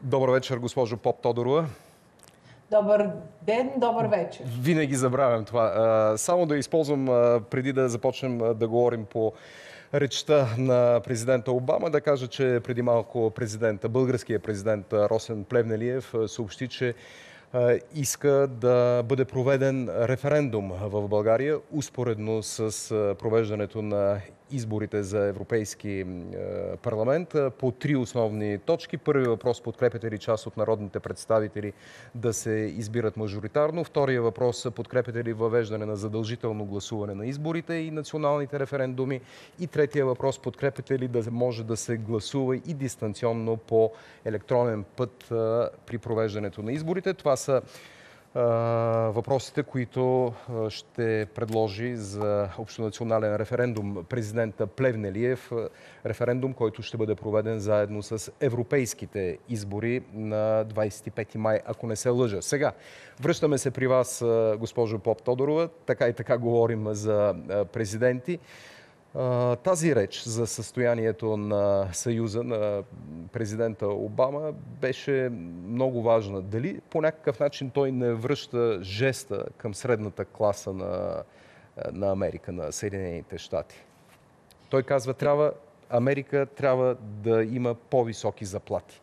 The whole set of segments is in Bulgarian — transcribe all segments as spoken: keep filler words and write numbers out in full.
Добър вечер, госпожо Поптодорова. Добър ден, добър вечер. Винаги забравям това. Само да използвам, преди да започнем да говорим по речта на президента Обама, да кажа, че преди малко президента, българският президент Росен Плевнелиев съобщи, че иска да бъде проведен референдум в България, успоредно с провеждането на изборите за Европейски парламент по три основни точки. Първи въпрос: подкрепяте ли част от народните представители да се избират мажоритарно? Втория въпрос: подкрепяте ли въвеждане на задължително гласуване на изборите и националните референдуми? И третия въпрос: подкрепяте ли да може да се гласува и дистанционно по електронен път при провеждането на изборите? Това са въпросите, които ще предложи за общонационален референдум президента Плевнелиев. Референдум, който ще бъде проведен заедно с европейските избори на двадесет и пети май, ако не се лъжа. Сега, връщаме се при вас, госпожо Поптодорова. Така и така говорим за президенти. Тази реч за състоянието на Съюза на президента Обама беше много важна. Дали по някакъв начин той не връща жеста към средната класа на, на Америка, на Съединените щати? Той казва, трябва, Америка трябва да има по-високи заплати.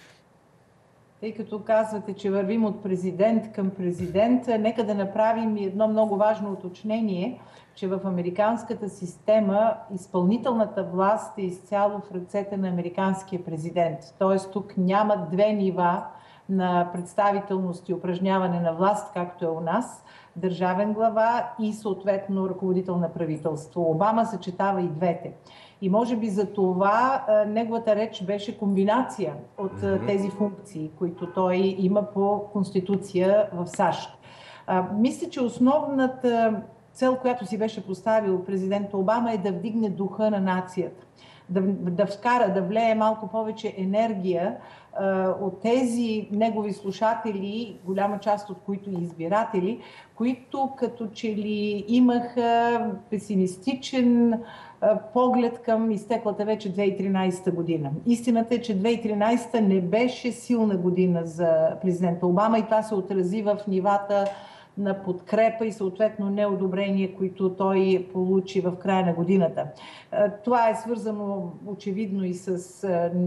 Тъй като казвате, че вървим от президент към президент, нека да направим едно много важно уточнение, че в американската система изпълнителната власт е изцяло в ръцете на американския президент. Тоест тук няма две нива на представителност и упражняване на власт, както е у нас, държавен глава и съответно ръководител на правителство. Обама съчетава и двете. И може би за това а, неговата реч беше комбинация от а, тези функции, които той има по Конституция в САЩ. А, мисля, че основната цел, която си беше поставил президент Обама, е да вдигне духа на нацията. Да, да вкара, да влее малко повече енергия а, от тези негови слушатели, голяма част от които и избиратели, които като че ли имаха песимистичен а, поглед към изтеклата вече две хиляди и тринадесета година. Истината е, че две хиляди и тринадесета не беше силна година за президента Обама и това се отрази в нивата на подкрепа и съответно неодобрение, които той получи в края на годината. Това е свързано очевидно и с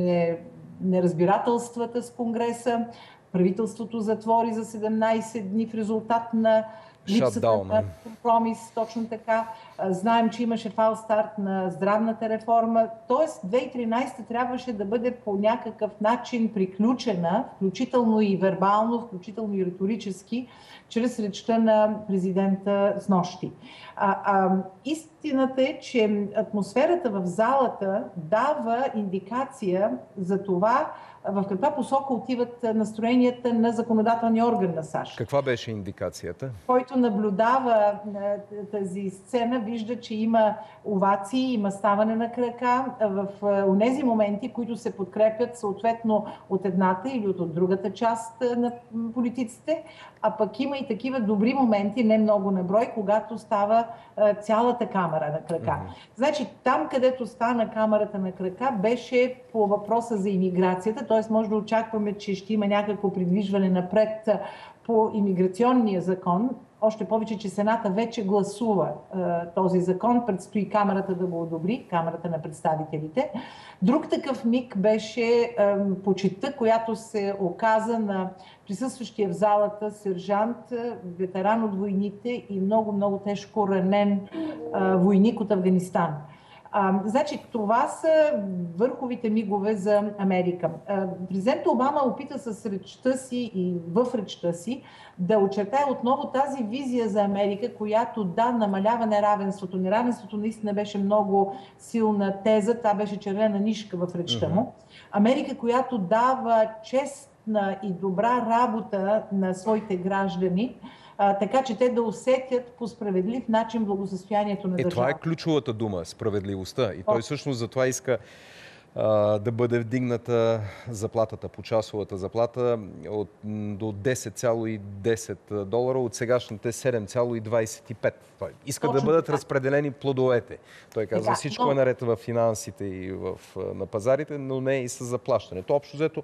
неразбирателствата с Конгреса. Правителството затвори за седемнадесет дни в резултат на липсата на компромис, точно така. Знаем, че имаше фал старт на здравната реформа. Тоест, две хиляди и тринадесета трябваше да бъде по някакъв начин приключена, включително и вербално, включително и риторически, чрез речта на президента снощи. А, а, истината е, че атмосферата в залата дава индикация за това в каква посока отиват настроенията на законодателния орган на САЩ. Каква беше индикацията? Който наблюдава тази сцена, вижда, че има овации, има ставане на крака в онези моменти, които се подкрепят съответно от едната или от другата част на политиците, а пък има и такива добри моменти, не много на брой, когато става цялата камера на крака. Mm-hmm. Значи там, където стана камерата на крака, беше по въпроса за имиграцията, т.е. може да очакваме, че ще има някакво придвижване напред по имиграционния закон. Още повече, че Сената вече гласува е, този закон, предстои камерата да го одобри, камерата на представителите. Друг такъв миг беше е, почитта, която се оказа на присъстващия в залата сержант, ветеран от войните и много-много тежко ранен е, войник от Афганистан. А, значи, това са върховите мигове за Америка. А, президент Обама опита с речта си и в речта си да очертае отново тази визия за Америка, която да, намалява неравенството. Неравенството наистина беше много силна теза, това беше червена нишка в речта му. Америка, която дава честна и добра работа на своите граждани, А, така че те да усетят по справедлив начин благосъстоянието на държавата. Е, това е ключовата дума – справедливостта. И той всъщност затова иска а, да бъде вдигната заплатата, почасовата заплата от, до десет цяло и десет долара, от сегашните седем цяло и двадесет и пет. Той иска Точно да бъдат така. разпределени плодовете. Той казва, така, всичко но... е наред в финансите и в, на пазарите, но не и с заплащането. Общо взето,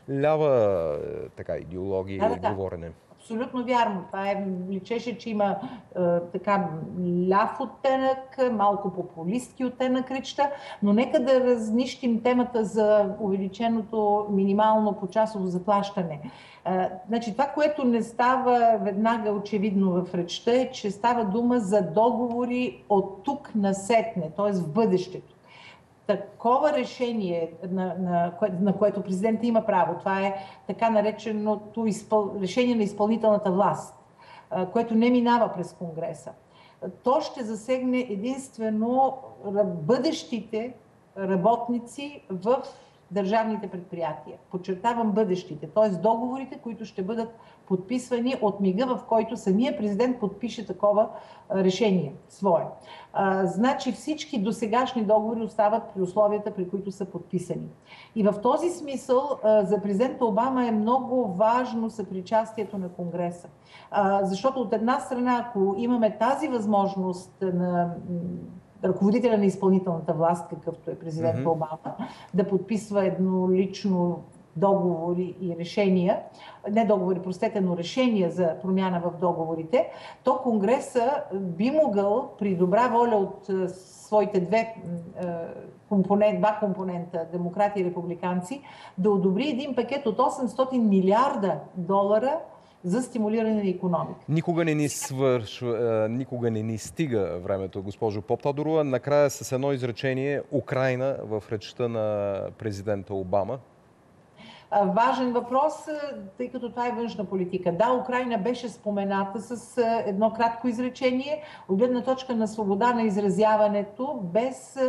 лява така идеология Да, и да, да. говорене. Абсолютно вярно. Това е, личеше, че има е, така ляв оттенък, малко популистки оттенък речта, но нека да разнищим темата за увеличеното минимално почасово заплащане. Е, значи, това, което не става веднага очевидно в речта, е, че става дума за договори от тук насетне, т.е. в бъдещето. Такова решение, на, на, на което президентът има право, това е така нареченото изпъл... решение на изпълнителната власт, което не минава през Конгреса. То ще засегне единствено бъдещите работници в държавните предприятия. Подчертавам бъдещите, т.е. договорите, които ще бъдат подписвани от мига, в който самия президент подпише такова решение свое. А, значи всички досегашни договори остават при условията, при които са подписани. И в този смисъл а, за президента Обама е много важно съпричастието на Конгреса. А, защото от една страна, ако имаме тази възможност на ръководителя на изпълнителната власт, какъвто е президент mm-hmm. Обама, да подписва еднолично договори и решения, не договори, простете, но решения за промяна в договорите, то Конгреса би могъл при добра воля от своите две компонент, два компонента, демократи и републиканци, да одобри един пакет от осемстотин милиарда долара за стимулиране на икономика. Никога не ни свършва, никога не ни стига времето, госпожо Поптодорова. Накрая с едно изречение: Украйна в речта на президента Обама. Важен въпрос, тъй като това е външна политика. Да, Украйна беше спомената с едно кратко изречение, от гледна точка на свобода на изразяването, без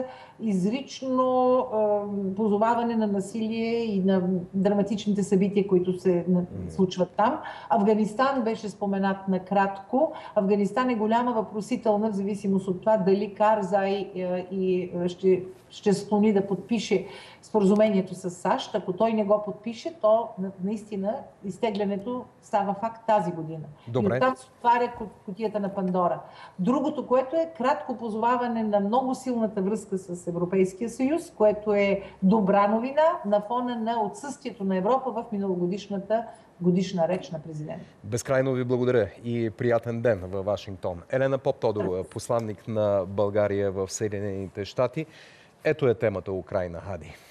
изрично е, позоваване на насилие и на драматичните събития, които се случват там. Афганистан беше споменат накратко. Афганистан е голяма въпросителна в зависимост от това дали Карзай е, и ще, ще склони да подпише споразумението с САЩ. Ако той не го подпише, то наистина изтеглянето става факт тази година. Добре. И оттам се отваря кутията на Пандора. Другото, което е кратко позоваване на много силната връзка с Европейския съюз, което е добра новина на фона на отсъствието на Европа в миналогодишната годишна реч на президента. Безкрайно ви благодаря и приятен ден във Вашингтон. Елена Поптодорова, посланник на България в Съединените щати. Ето е темата Украйна, Хади.